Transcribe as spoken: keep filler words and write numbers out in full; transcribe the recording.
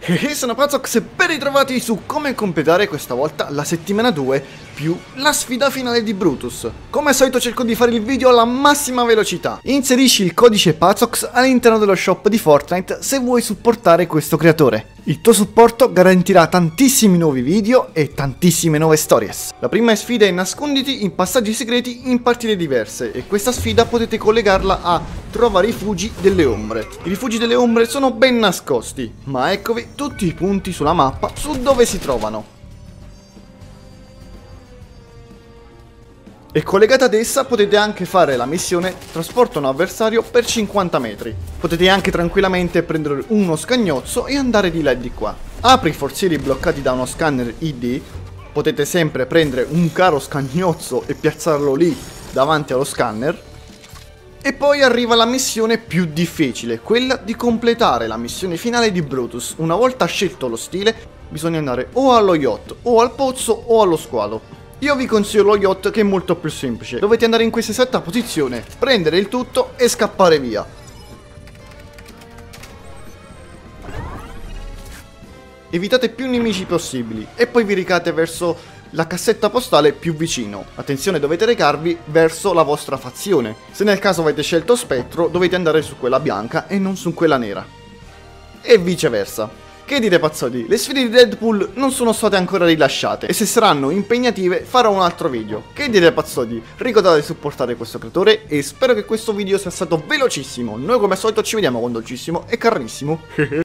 E sono Pazzox e ben ritrovati su come completare questa volta la settimana due più la sfida finale di Brutus. Come al solito cerco di fare il video alla massima velocità. Inserisci il codice Pazzox all'interno dello shop di Fortnite se vuoi supportare questo creatore. Il tuo supporto garantirà tantissimi nuovi video e tantissime nuove stories. La prima sfida è nasconditi in passaggi segreti in partite diverse e questa sfida potete collegarla a trova rifugi delle ombre. I rifugi delle ombre sono ben nascosti, ma eccovi tutti i punti sulla mappa su dove si trovano. E collegata ad essa potete anche fare la missione trasporta un avversario per cinquanta metri. Potete anche tranquillamente prendere uno scagnozzo e andare di là e di qua. Apri i forzieri bloccati da uno scanner I D. Potete sempre prendere un caro scagnozzo e piazzarlo lì davanti allo scanner. E poi arriva la missione più difficile, quella di completare la missione finale di Brutus. Una volta scelto lo stile bisogna andare o allo yacht o al pozzo o allo squalo. Io vi consiglio lo yacht che è molto più semplice. Dovete andare in questa esatta posizione, prendere il tutto e scappare via. Evitate più nemici possibili e poi vi recate verso la cassetta postale più vicino. Attenzione, dovete recarvi verso la vostra fazione. Se nel caso avete scelto Spettro dovete andare su quella bianca e non su quella nera. E viceversa. Che dire pazzotti, le sfide di Deadpool non sono state ancora rilasciate e se saranno impegnative farò un altro video. Che dire pazzotti, ricordate di supportare questo creatore e spero che questo video sia stato velocissimo. Noi come al solito ci vediamo con dolcissimo e carnissimo